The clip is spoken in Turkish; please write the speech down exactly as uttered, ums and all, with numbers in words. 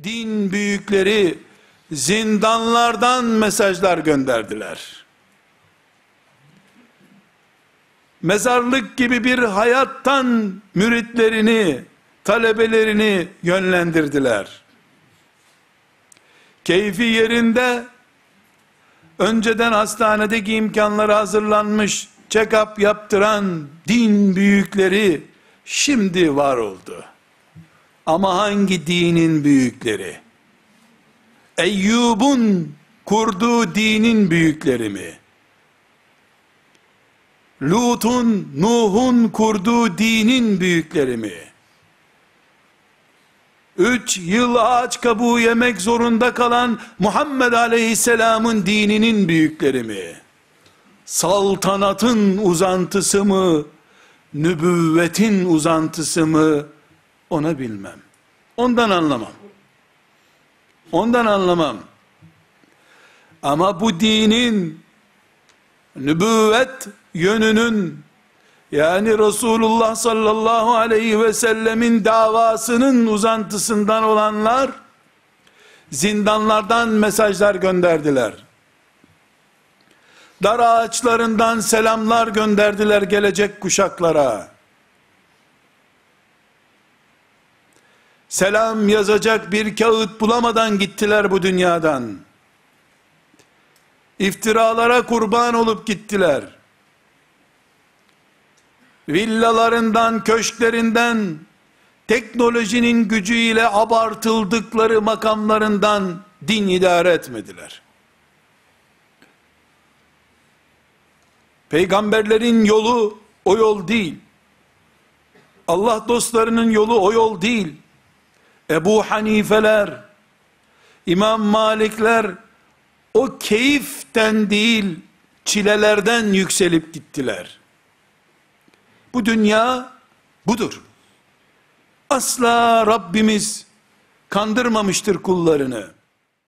din büyükleri zindanlardan mesajlar gönderdiler. Mezarlık gibi bir hayattan müritlerini, talebelerini yönlendirdiler. Keyfi yerinde, önceden hastanedeki imkanlara hazırlanmış, check-up yaptıran din büyükleri şimdi var oldu. Ama hangi dinin büyükleri? Eyyub'un kurduğu dinin büyükleri mi? Lut'un, Nuh'un kurduğu dinin büyükleri mi? Üç yıl ağaç kabuğu yemek zorunda kalan Muhammed Aleyhisselam'ın dininin büyükleri mi? Saltanatın uzantısı mı? Nübüvvetin uzantısı mı? Onu bilmem. Ondan anlamam. Ondan anlamam. Ama bu dinin nübüvvet yönünün, yani Resulullah sallallahu aleyhi ve sellemin davasının uzantısından olanlar zindanlardan mesajlar gönderdiler. Dar ağaçlarından selamlar gönderdiler gelecek kuşaklara. Selam yazacak bir kağıt bulamadan gittiler bu dünyadan. İftiralara kurban olup gittiler. Villalarından, köşklerinden, teknolojinin gücüyle abartıldıkları makamlarından din idare etmediler. Peygamberlerin yolu o yol değil. Allah dostlarının yolu o yol değil. Ebu Hanifeler, İmam Malikler o keyiften değil, çilelerden yükselip gittiler. Bu dünya budur. Asla Rabbimiz kandırmamıştır kullarını.